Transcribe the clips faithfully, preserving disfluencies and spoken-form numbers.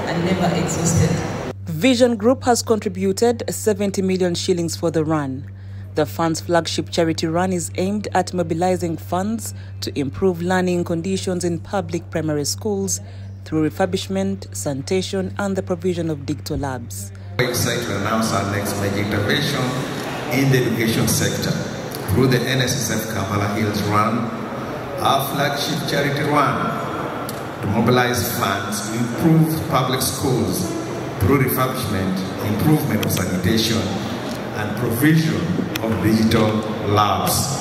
and never exhausted. Vision Group has contributed seventy million shillings for the run. The fund's flagship charity run is aimed at mobilizing funds to improve learning conditions in public primary schools through refurbishment, sanitation, and the provision of digital labs. We're excited to announce our next major intervention in the education sector through the N S S F Kampala Hills Run, our flagship charity run, to mobilize funds to improve public schools through refurbishment, improvement of sanitation, and provision of digital labs.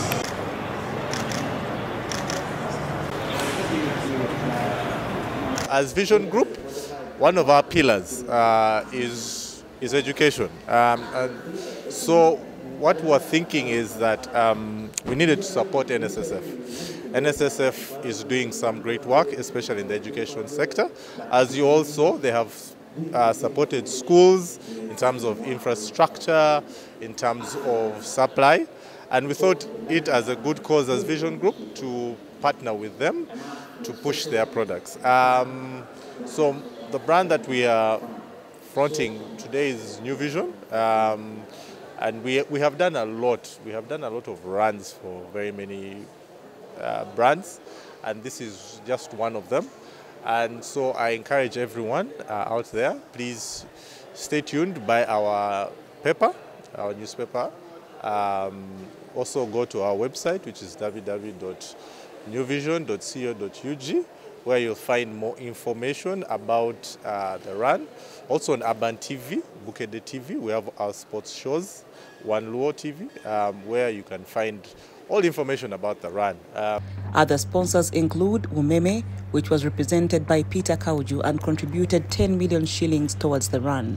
As Vision Group, one of our pillars uh, is, is education. Um, and so what we're thinking is that um, we needed to support N S S F. N S S F is doing some great work, especially in the education sector. As you all saw, they have uh, supported schools in terms of infrastructure, in terms of supply. And we thought it as a good cause as Vision Group to partner with them to push their products. Um, so the brand that we are fronting today is New Vision. Um, and we, we have done a lot. We have done a lot of runs for very many uh, brands. And this is just one of them. And so I encourage everyone uh, out there, please stay tuned, buy our paper, our newspaper. Um, also go to our website, which is w w w dot new vision dot co dot u g, where you'll find more information about uh, the run. Also on Urban T V, Bukede T V, we have our sports shows, One Luo T V, um, where you can find all information about the run. Uh, Other sponsors include Umeme, which was represented by Peter Kauju and contributed ten million shillings towards the run.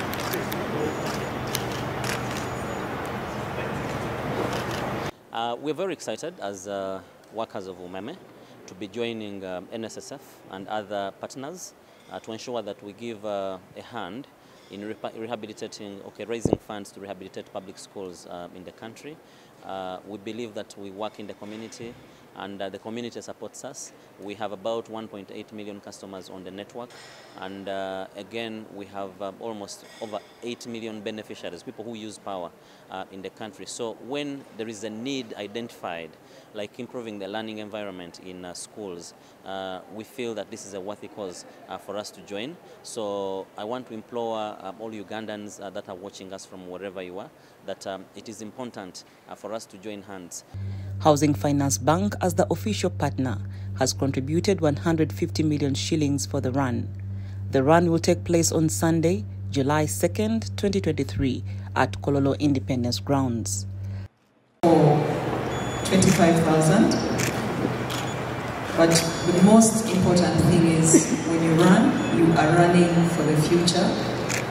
Uh, we're very excited as uh, workers of Umeme to be joining um, N S S F and other partners uh, to ensure that we give uh, a hand in re rehabilitating, okay, raising funds to rehabilitate public schools uh, in the country. Uh, we believe that we work in the community and uh, the community supports us. We have about one point eight million customers on the network, and uh, again we have uh, almost over eight million beneficiaries, people who use power uh, in the country. So when there is a need identified, like improving the learning environment in uh, schools, uh, we feel that this is a worthy cause uh, for us to join. So I want to implore uh, all Ugandans uh, that are watching us from wherever you are, that um, it is important uh, for us to join hands. Housing Finance Bank, as the official partner, has contributed one hundred fifty million shillings for the run. The run will take place on Sunday, July second, twenty twenty-three, at Kololo Independence Grounds. For twenty-five thousand. But the most important thing is when you run, you are running for the future.